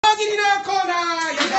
大喜利のコーナー。さ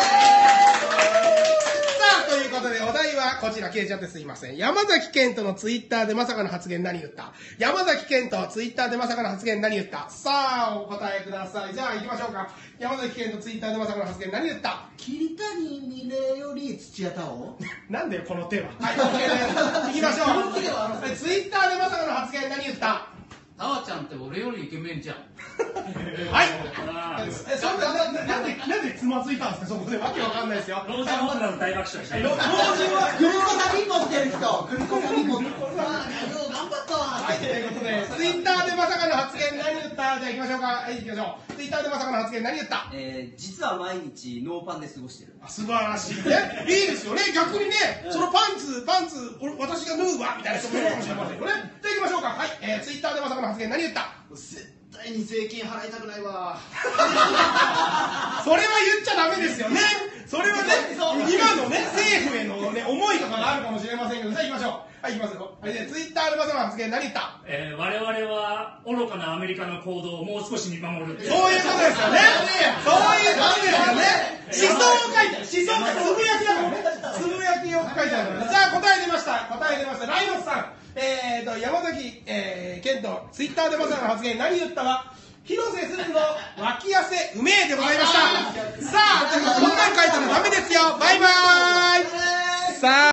あ、ということでお題はこちら消えちゃってすいません。山崎賢人のツイッターでまさかの発言何言った？山崎賢人ツイッターでまさかの発言何言った？さあ、お答えください。じゃあ行きましょうか。山崎賢人ツイッターでまさかの発言何言った？ 桐谷美玲より土屋太鳳。なんだよこの手は。はい、OK です。行きましょう。ツイッターでまさかの発言何言った？ タワちゃんって俺よりイケメンじゃん。 はい。そんなんでつまずいたんですか、そこで。わけわかんないですよ。 老人ホームの大爆笑した。 老人はクリコサミ持ってる人。クリコサミ持ってる人。頑張ったわ。 はい、ということで、ツイッターでまさかの発言何言った？じゃあ行きましょうか。はい、行きましょう。ツイッターでまさかの発言何言った？ 実は毎日ノーパンで過ごしてる。 素晴らしいね。いいですよね。逆にね、そのパンツ、私が脱ぐわみたいな人もいるかもしれませんよね。じゃあ行きましょうか。はい、ツイッターでまさかの発言何言った？ 絶対に税金払いたくないわ。 それは言っちゃダメですよね。それはね、今のね、政府へのね、思いとかがあるかもしれませんけど、じゃあ行きましょう。はい、行きますよ。はい、ツイッターでまさかの発言何言った？ 我々は愚かなアメリカの行動をもう少し見守る。 そういうことですよね。そういうことですよね。思想を書いてある。思想がつぶやきだからね。つぶやきを書いてあるからね。じゃあ答え出ました。答え出ました。ライノスさん。山崎、健人、ツイッターでまさかの発言何言ったは、広瀬すずの脇汗うめえでございました。さあ、こんなん書いたらダメですよ。バイバーイ。さあ。